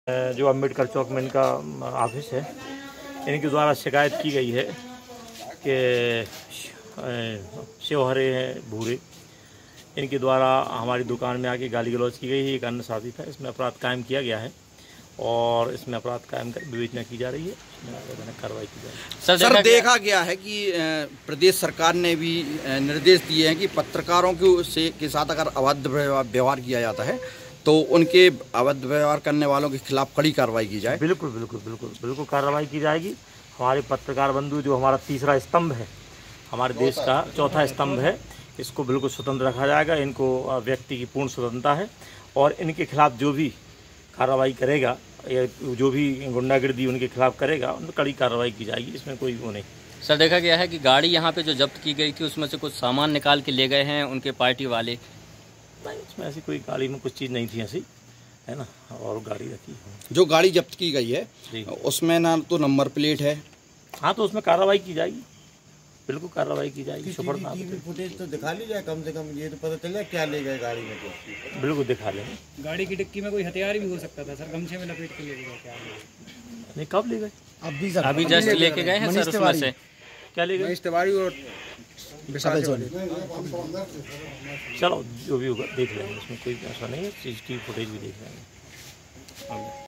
जो अम्बेडकर चौक में इनका ऑफिस है, इनके द्वारा शिकायत की गई है कि शिवहरे हैं भूरे, इनके द्वारा हमारी दुकान में आके गाली गलौज की गई है। एक अन्य साथी था, इसमें अपराध कायम किया गया है और इसमें अपराध कायम कर विवेचना की जा रही है, इसमें कार्रवाई की जा रही है। सर देखा गया है कि प्रदेश सरकार ने भी निर्देश दिए हैं कि पत्रकारों के साथ अगर अवैध व्यवहार किया जाता है तो उनके अवैध व्यवहार करने वालों के खिलाफ कड़ी कार्रवाई की जाए। बिल्कुल बिल्कुल बिल्कुल बिल्कुल कार्रवाई की जाएगी। हमारे पत्रकार बंधु जो हमारा तीसरा स्तंभ है, हमारे देश का चौथा स्तंभ है, इसको बिल्कुल स्वतंत्र रखा जाएगा। इनको व्यक्ति की पूर्ण स्वतंत्रता है और इनके खिलाफ जो भी कार्रवाई करेगा या जो भी गुंडागिर्दी उनके खिलाफ करेगा, उन पर कड़ी कार्रवाई की जाएगी। इसमें कोई वो नहीं। सर देखा गया है कि गाड़ी यहाँ पे जो जब्त की गई थी उसमें से कुछ सामान निकाल के ले गए हैं उनके पार्टी वाले। नहीं, उसमें ऐसी कोई गाड़ी में कुछ चीज़ नहीं थी ऐसी, है ना, और गाड़ी रखी है। जो गाड़ी जब्त की गई है उसमें ना तो नंबर प्लेट है। हाँ, तो उसमें कार्रवाई की जाएगी, बिल्कुल कार्रवाई की जाएगी। फुटेज तो दिखा ली जाए कम से कम, ये तो पता चले क्या ले गए गाड़ी में। तो बिल्कुल दिखा लेंगे। गाड़ी की डिक्की में कोई हथियार भी हो सकता था सर, गमछे में लपेट के ले गए क्या? नहीं, कब ले गए? अभी जस्ट लेके गए हैं सर। उसमें से क्या ले गए? और चलो जो भी होगा देख लेंगे, उसमें कोई ऐसा नहीं है। CCTV फुटेज भी देख लेंगे।